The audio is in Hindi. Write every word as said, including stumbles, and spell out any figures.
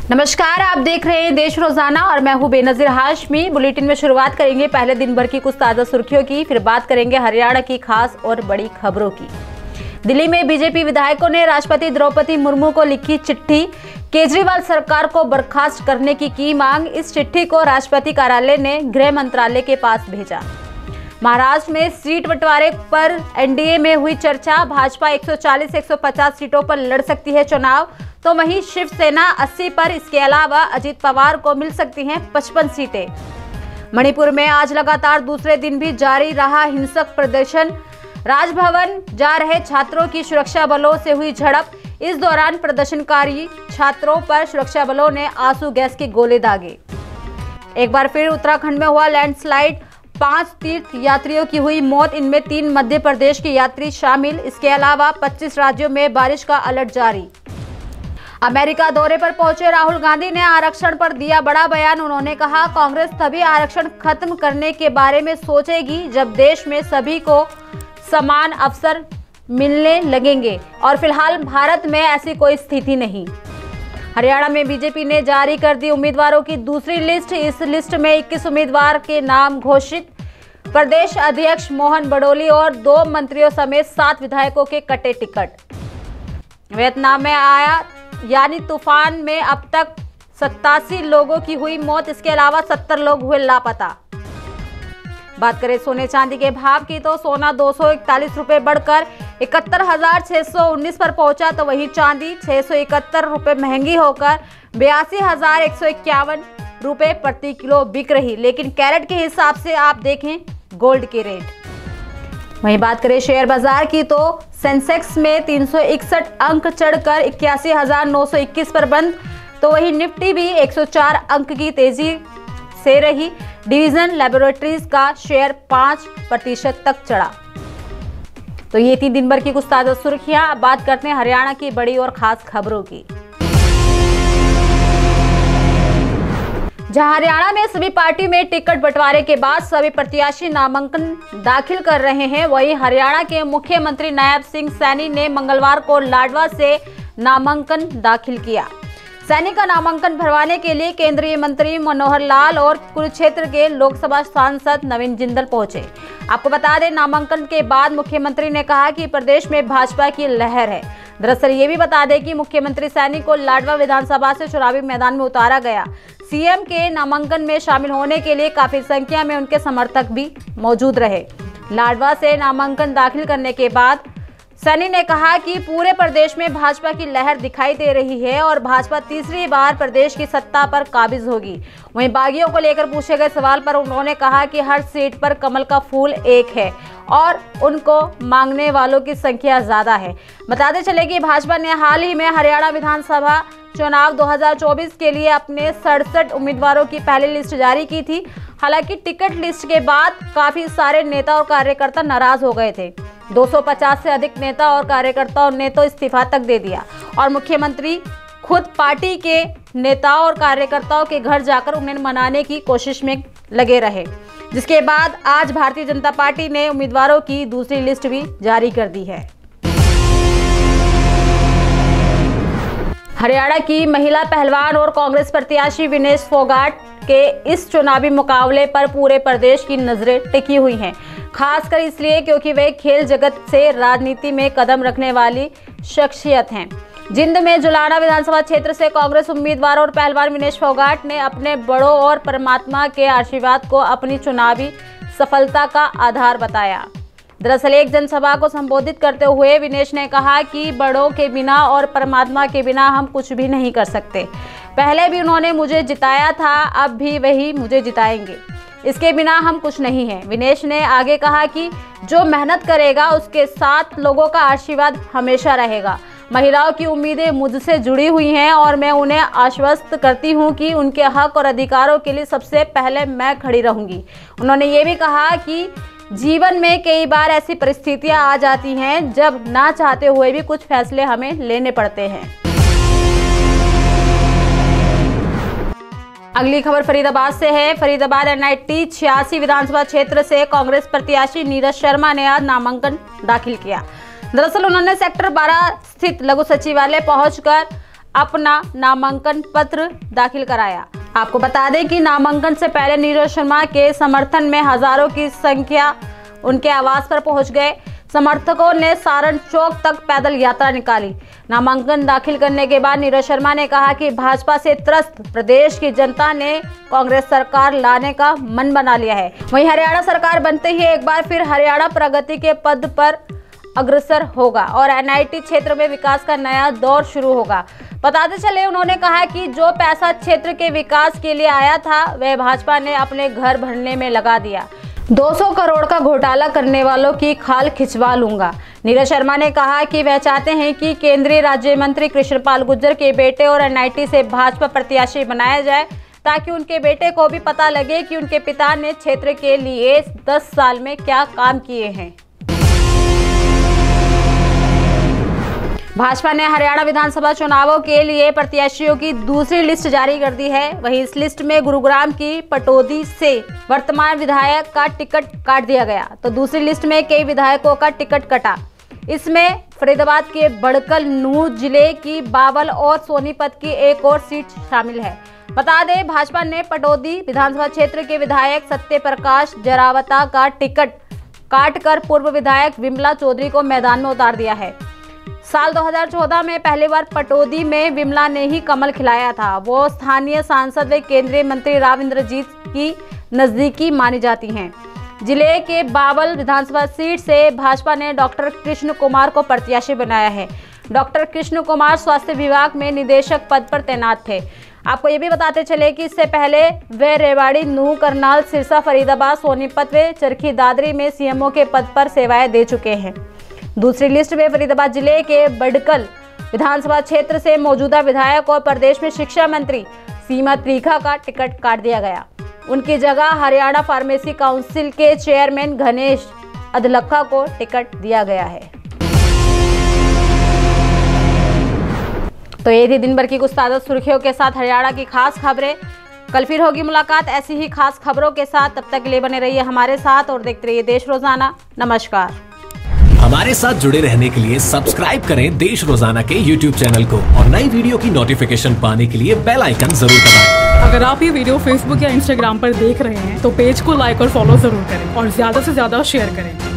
नमस्कार, आप देख रहे हैं देश रोजाना और मैं हूं बेनजीर हाशमी। बुलेटिन में शुरुआत करेंगे पहले दिन भर की कुछ ताजा सुर्खियों की, फिर बात करेंगे हरियाणा की खास और बड़ी खबरों की। दिल्ली में बीजेपी विधायकों ने राष्ट्रपति द्रौपदी मुर्मू को लिखी चिट्ठी, केजरीवाल सरकार को बर्खास्त करने की की मांग। इस चिट्ठी को राष्ट्रपति कार्यालय ने गृह मंत्रालय के पास भेजा। महाराष्ट्र में सीट बंटवारे पर एनडीए में हुई चर्चा, भाजपा एक सौ चालीस एक सौ पचास सीटों पर लड़ सकती है चुनाव, तो वहीं शिवसेना अस्सी पर। इसके अलावा अजित पवार को मिल सकती हैं पचपन सीटें। मणिपुर में आज लगातार दूसरे दिन भी जारी रहा हिंसक प्रदर्शन। राजभवन जा रहे छात्रों की सुरक्षा बलों से हुई झड़प। इस दौरान प्रदर्शनकारी छात्रों पर सुरक्षा बलों ने आंसू गैस के गोले दागे। एक बार फिर उत्तराखंड में हुआ लैंडस्लाइड, पांच तीर्थ यात्रियों की हुई मौत, इनमें तीन मध्य प्रदेश के यात्री शामिल। इसके अलावा पच्चीस राज्यों में बारिश का अलर्ट जारी। अमेरिका दौरे पर पहुंचे राहुल गांधी ने आरक्षण पर दिया बड़ा बयान। उन्होंने कहा, कांग्रेस तभी आरक्षण खत्म करने के बारे में सोचेगी जब देश में सभी को समान अवसर मिलने लगेंगे, और फिलहाल भारत में ऐसी कोई स्थिति नहीं। हरियाणा में बीजेपी ने जारी कर दी उम्मीदवारों की दूसरी लिस्ट। इस लिस्ट में इक्कीस उम्मीदवार के नाम घोषित। प्रदेश अध्यक्ष मोहन बडोली और दो मंत्रियों समेत सात विधायकों के कटे टिकट। वियतनाम में आया यानी तूफान में अब तक सत्तासी लोगों की हुई मौत। इसके अलावा सत्तर लोग हुए लापता। बात करें सोने चांदी के भाव की, तो सोना दो सौ इकतालीस रुपए बढ़कर इकहत्तर हजार छह सौ उन्नीस पर पहुंचा, तो वहीं चांदी छह सौ इकहत्तर रुपए महंगी होकर बयासी हजार एक सौ इक्यावन रुपए प्रति किलो बिक रही। लेकिन कैरेट के हिसाब से आप देखें गोल्ड के रेट। वहीं बात करें शेयर बाजार की, तो सेंसेक्स में तीन सौ इकसठ अंक चढ़कर इक्यासी हजार नौ सौ इक्कीस पर बंद, तो वहीं निफ्टी भी एक सौ चार अंक की तेजी से रही। डिवीजन लैबोरेटरीज का शेयर पाँच प्रतिशत तक चढ़ा। तो ये थी दिन भर की कुछ ताजा सुर्खियां। अब बात करते हैं हरियाणा की बड़ी और खास खबरों की। जहां हरियाणा में सभी पार्टी में टिकट बंटवारे के बाद सभी प्रत्याशी नामांकन दाखिल कर रहे हैं, वहीं हरियाणा के मुख्यमंत्री नायब सिंह सैनी ने मंगलवार को लाडवा से नामांकन दाखिल किया। सैनी का नामांकन भरवाने के लिए केंद्रीय मंत्री मनोहर लाल और कुरुक्षेत्र के लोकसभा सांसद नवीन जिंदल पहुंचे। आपको बता दें, नामांकन के बाद मुख्यमंत्री ने कहा कि प्रदेश में भाजपा की लहर है। दरअसल ये भी बता दें कि मुख्यमंत्री सैनी को लाडवा विधानसभा से चुनावी मैदान में उतारा गया। सीएम के नामांकन में शामिल होने के लिए काफी संख्या में उनके समर्थक भी मौजूद रहे। लाडवा से नामांकन दाखिल करने के बाद सैनी ने कहा कि पूरे प्रदेश में भाजपा की लहर दिखाई दे रही है और भाजपा तीसरी बार प्रदेश की सत्ता पर काबिज होगी। वहीं बागियों को लेकर पूछे गए सवाल पर उन्होंने कहा कि हर सीट पर कमल का फूल एक है और उनको मांगने वालों की संख्या ज्यादा है। बताते चले कि भाजपा ने हाल ही में हरियाणा विधानसभा चुनाव दो हज़ार चौबीस के लिए अपने सड़सठ उम्मीदवारों की पहली लिस्ट जारी की थी। हालांकि टिकट लिस्ट के बाद काफी सारे नेता और कार्यकर्ता नाराज हो गए थे। दो सौ पचास से अधिक नेता और कार्यकर्ताओं ने तो इस्तीफा तक दे दिया और मुख्यमंत्री खुद पार्टी के नेताओं और कार्यकर्ताओं के घर जाकर उन्हें मनाने की कोशिश में लगे रहे, जिसके बाद आज भारतीय जनता पार्टी ने उम्मीदवारों की दूसरी लिस्ट भी जारी कर दी है। हरियाणा की महिला पहलवान और कांग्रेस प्रत्याशी विनेश फोगाट के इस चुनावी मुकाबले पर पूरे प्रदेश की नजरें टिकी हुई हैं, खासकर इसलिए क्योंकि वे खेल जगत से राजनीति में कदम रखने वाली शख्सियत हैं। जिंद में जुलाना विधानसभा क्षेत्र से कांग्रेस उम्मीदवार और पहलवान विनेश फोगाट ने अपने बड़ों और परमात्मा के आशीर्वाद को अपनी चुनावी सफलता का आधार बताया। दरअसल एक जनसभा को संबोधित करते हुए विनेश ने कहा कि बड़ों के बिना और परमात्मा के बिना हम कुछ भी नहीं कर सकते। पहले भी उन्होंने मुझे जिताया था, अब भी वही मुझे जिताएंगे। इसके बिना हम कुछ नहीं हैं। विनेश ने आगे कहा कि जो मेहनत करेगा उसके साथ लोगों का आशीर्वाद हमेशा रहेगा। महिलाओं की उम्मीदें मुझसे जुड़ी हुई हैं और मैं उन्हें आश्वस्त करती हूं कि उनके हक और अधिकारों के लिए सबसे पहले मैं खड़ी रहूंगी। उन्होंने ये भी कहा कि जीवन में कई बार ऐसी परिस्थितियां आ जाती हैं जब ना चाहते हुए भी कुछ फैसले हमें लेने पड़ते हैं। अगली खबर फरीदाबाद से है। फरीदाबाद एनआईटी छियासी विधानसभा क्षेत्र से कांग्रेस प्रत्याशी नीरज शर्मा ने आज नामांकन दाखिल किया। दरअसल उन्होंने सेक्टर बारह स्थित लघु सचिवालय पहुंचकर अपना नामांकन पत्र दाखिल कराया। आपको बता दें कि नामांकन से पहले नीरज शर्मा के समर्थन में हजारों की संख्या उनके आवास पर पहुंच गए। समर्थकों ने सारण चौक तक पैदल यात्रा निकाली। नामांकन दाखिल करने के बाद नीरज शर्मा ने कहा कि भाजपा से त्रस्त प्रदेश की जनता ने कांग्रेस सरकार लाने का मन बना लिया है। वहीं हरियाणा सरकार बनते ही एक बार फिर हरियाणा प्रगति के पद पर अग्रसर होगा और एन आई टी क्षेत्र में विकास का नया दौर शुरू होगा। बताते चले उन्होंने कहा कि जो पैसा क्षेत्र के विकास के लिए आया था वह भाजपा ने अपने घर भरने में लगा दिया। दो सौ करोड़ का घोटाला करने वालों की खाल खिंचवा लूंगा। नीरज शर्मा ने कहा कि वह चाहते हैं कि केंद्रीय राज्य मंत्री कृष्णपाल गुर्जर के बेटे और एन आई टी से भाजपा प्रत्याशी बनाया जाए ताकि उनके बेटे को भी पता लगे कि उनके पिता ने क्षेत्र के लिए दस साल में क्या काम किए हैं। भाजपा ने हरियाणा विधानसभा चुनावों के लिए प्रत्याशियों की दूसरी लिस्ट जारी कर दी है। वहीं इस लिस्ट में गुरुग्राम की पटौदी से वर्तमान विधायक का टिकट काट दिया गया तो दूसरी लिस्ट में कई विधायकों का टिकट कटा। इसमें फरीदाबाद के बड़कल, नूह जिले की बावल और सोनीपत की एक और सीट शामिल है। बता दें भाजपा ने पटौदी विधानसभा क्षेत्र के विधायक सत्य प्रकाश जरावता का टिकट काटकर पूर्व विधायक विमला चौधरी को मैदान में उतार दिया है। साल दो हज़ार चौदह में पहली बार पटौदी में विमला ने ही कमल खिलाया था। वो स्थानीय सांसद व केंद्रीय मंत्री राव इंद्रजीत की नजदीकी मानी जाती हैं। जिले के बावल विधानसभा सीट से भाजपा ने डॉक्टर कृष्ण कुमार को प्रत्याशी बनाया है। डॉक्टर कृष्ण कुमार स्वास्थ्य विभाग में निदेशक पद पर तैनात थे। आपको ये भी बताते चले कि इससे पहले वे रेवाड़ी, नूह, करनाल, सिरसा, फरीदाबाद, सोनीपत व चरखी दादरी में सी एम ओ के पद पर सेवाएं दे चुके हैं। दूसरी लिस्ट में फरीदाबाद जिले के बड़कल विधानसभा क्षेत्र से मौजूदा विधायक और प्रदेश में शिक्षा मंत्री सीमा त्रिखा का टिकट काट दिया गया। उनकी जगह हरियाणा फार्मेसी काउंसिल के चेयरमैन गणेश अधलक्खा को टिकट दिया गया है। तो ये थी दिन भर की कुछ ताज़ा सुर्खियों के साथ हरियाणा की खास खबरें। कल फिर होगी मुलाकात ऐसी ही खास खबरों के साथ। तब तक के लिए बने रहिए हमारे साथ और देखते रहिए देश रोजाना। नमस्कार। हमारे साथ जुड़े रहने के लिए सब्सक्राइब करें देश रोजाना के यूट्यूब चैनल को और नई वीडियो की नोटिफिकेशन पाने के लिए बेल आइकन जरूर दबाएं। अगर आप ये वीडियो फेसबुक या इंस्टाग्राम पर देख रहे हैं तो पेज को लाइक और फॉलो जरूर करें और ज्यादा से ज्यादा शेयर करें।